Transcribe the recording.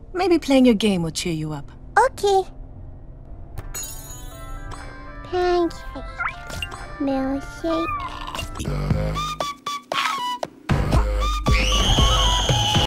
Maybe playing a game will cheer you up. Okay. Pancake. Milkshake.